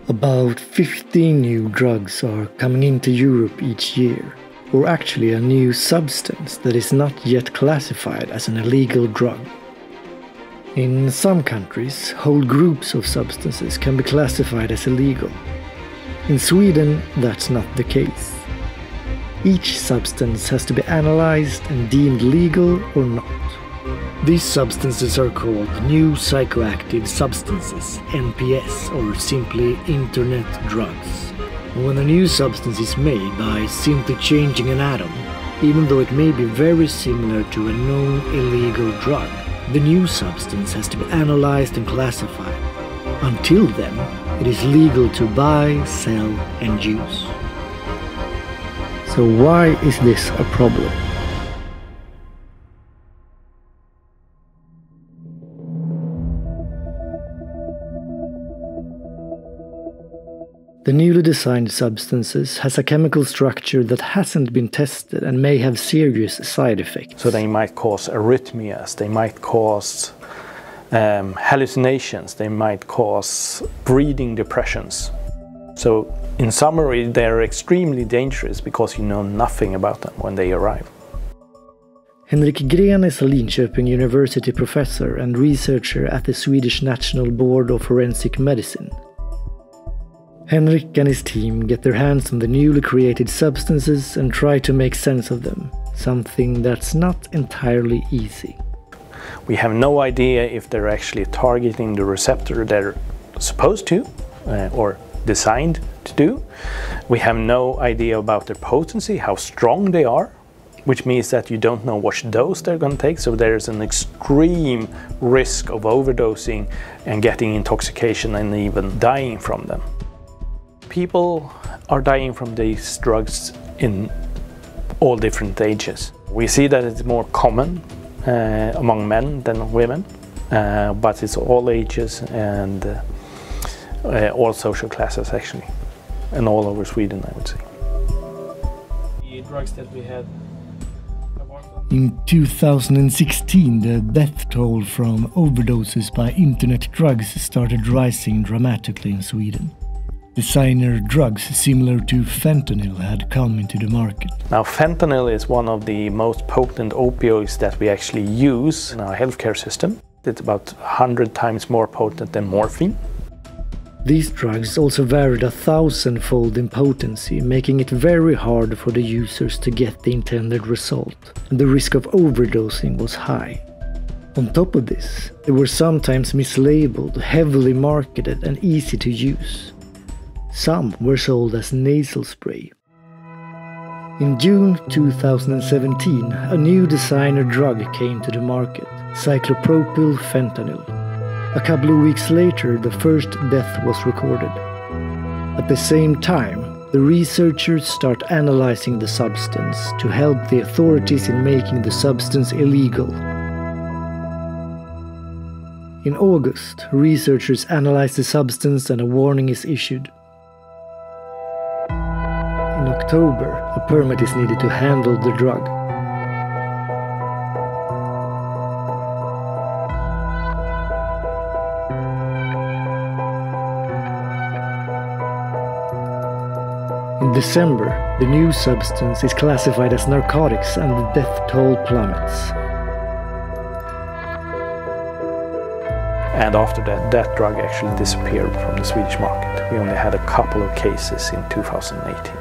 About 15 new drugs are coming into Europe each year, or actually a new substance that is not yet classified as an illegal drug. In some countries, whole groups of substances can be classified as illegal. In Sweden, that's not the case. Each substance has to be analyzed and deemed legal or not. These substances are called new psychoactive substances, NPS, or simply internet drugs. When a new substance is made by simply changing an atom, even though it may be very similar to a known illegal drug, the new substance has to be analyzed and classified. Until then, it is legal to buy, sell, and use. So why is this a problem? The newly designed substances has a chemical structure that hasn't been tested and may have serious side effects. So they might cause arrhythmias, they might cause hallucinations, they might cause breathing depressions. So in summary, they're extremely dangerous because you know nothing about them when they arrive. Henrik Green is a Linköping University professor and researcher at the Swedish National Board of Forensic Medicine. Henrik and his team get their hands on the newly created substances and try to make sense of them, something that's not entirely easy. We have no idea if they're actually targeting the receptor they're supposed to or designed to do. We have no idea about their potency, how strong they are, which means that you don't know which dose they're going to take, so there's an extreme risk of overdosing and getting intoxication and even dying from them. People are dying from these drugs in all different ages. We see that it's more common among men than women, but it's all ages and all social classes actually, and all over Sweden, I would say. The drugs that we had. In 2016, the death toll from overdoses by internet drugs started rising dramatically in Sweden. Designer drugs similar to fentanyl had come into the market. Now, fentanyl is one of the most potent opioids that we actually use in our healthcare system. It's about 100 times more potent than morphine. These drugs also varied 1,000-fold in potency, making it very hard for the users to get the intended result, and the risk of overdosing was high. On top of this, they were sometimes mislabeled, heavily marketed, and easy to use. Some were sold as nasal spray. In June 2017, a new designer drug came to the market, Cyclopropyl fentanyl. A couple of weeks later, the first death was recorded. At the same time, the researchers start analyzing the substance to help the authorities in making the substance illegal. In August, researchers analyze the substance and a warning is issued. In October, a permit is needed to handle the drug. In December, the new substance is classified as narcotics and the death toll plummets. And after that drug actually disappeared from the Swedish market. We only had a couple of cases in 2018.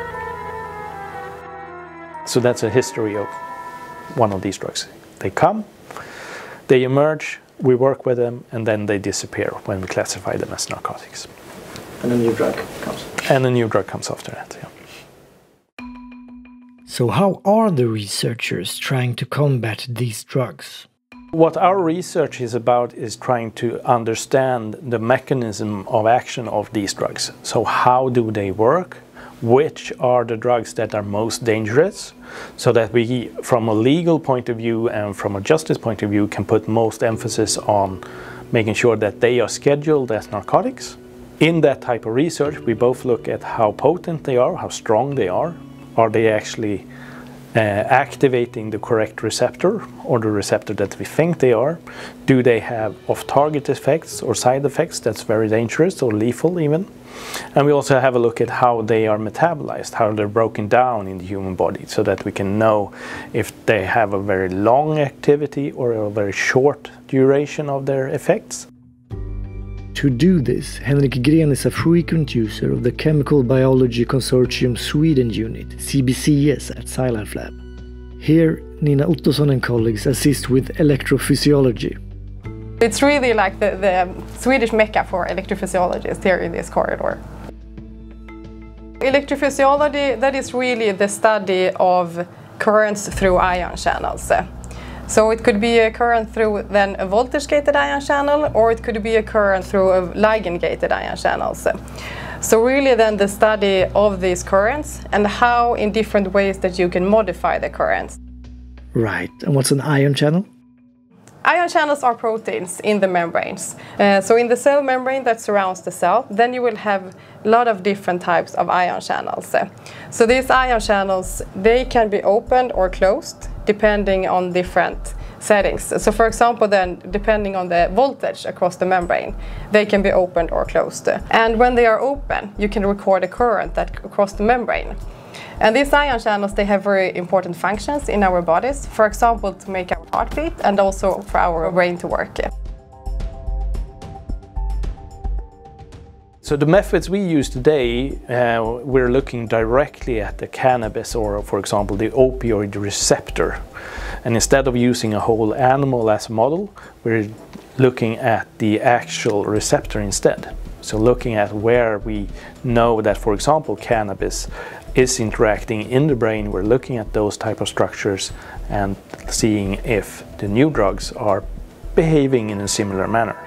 So that's a history of one of these drugs. They come, they emerge, we work with them, and then they disappear when we classify them as narcotics. And a new drug comes. And a new drug comes after that, yeah. So how are the researchers trying to combat these drugs? What our research is about is trying to understand the mechanism of action of these drugs. So how do they work? Which are the drugs that are most dangerous, so that we, from a legal point of view and from a justice point of view, can put most emphasis on making sure that they are scheduled as narcotics. In that type of research, we both look at how potent they are, how strong they are they actually activating the correct receptor or the receptor that we think they are? Do they have off-target effects or side effects that's very dangerous or lethal even? And we also have a look at how they are metabolized, how they're broken down in the human body, so that we can know if they have a very long activity or a very short duration of their effects. To do this, Henrik Green is a frequent user of the Chemical Biology Consortium Sweden unit, CBCS, at SciLifeLab. Here, Nina Ottosson and colleagues assist with electrophysiology. It's really like the Swedish mecca for electrophysiologists here in this corridor. Electrophysiology, that is really the study of currents through ion channels. So it could be a current through then a voltage-gated ion channel, or it could be a current through a ligand-gated ion channels. So really then the study of these currents and how in different ways that you can modify the currents. Right, and what's an ion channel? Ion channels are proteins in the membranes. So in the cell membrane that surrounds the cell, then you will have a lot of different types of ion channels. So these ion channels, they can be opened or closed depending on different settings. So for example then, depending on the voltage across the membrane, they can be opened or closed. And when they are open, you can record a current that across the membrane. And these ion channels, they have very important functions in our bodies, for example, to make our heart beat and also for our brain to work. So the methods we use today, we're looking directly at the cannabis or, for example, the opioid receptor. And instead of using a whole animal as a model, we're looking at the actual receptor instead. So looking at where we know that, for example, cannabis is interacting in the brain, we're looking at those type of structures and seeing if the new drugs are behaving in a similar manner.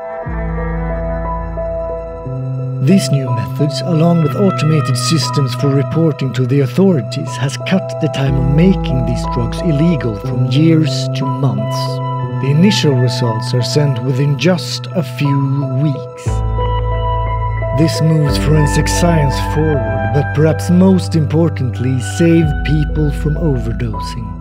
These new methods, along with automated systems for reporting to the authorities, has cut the time of making these drugs illegal from years to months. The initial results are sent within just a few weeks. This moves forensic science forward, but perhaps most importantly, save people from overdosing.